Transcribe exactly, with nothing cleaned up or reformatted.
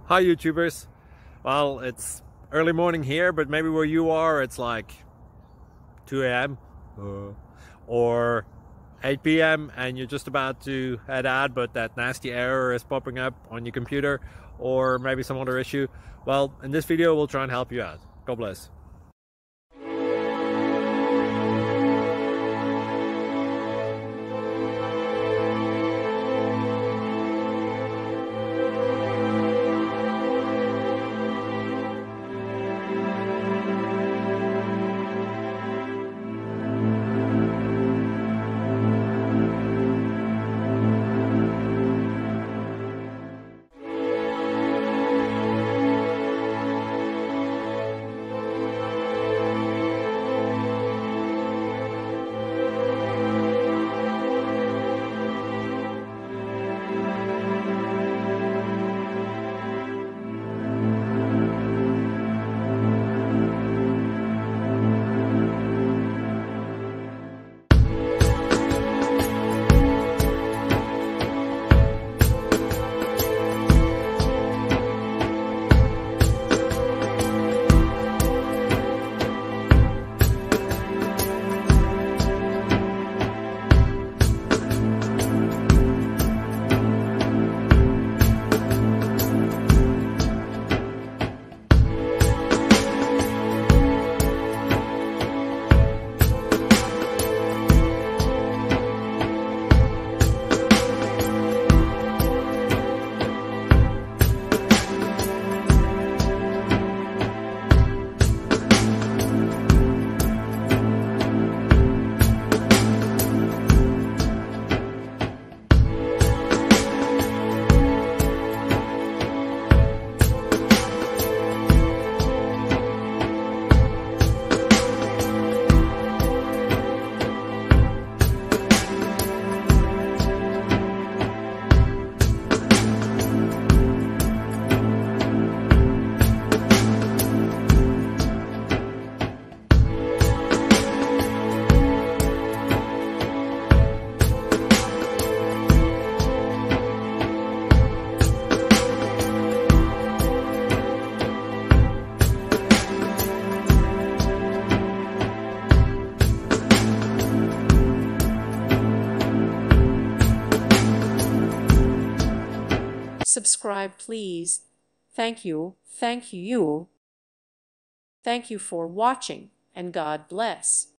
Hi YouTubers. Well, it's early morning here, but maybe where you are it's like two A M uh, or eight P M and you're just about to head out, but that nasty error is popping up on your computer, or maybe some other issue. Well, in this video we'll try and help you out. God bless. Subscribe, please. Thank you, thank you. Thank you for watching, and God bless.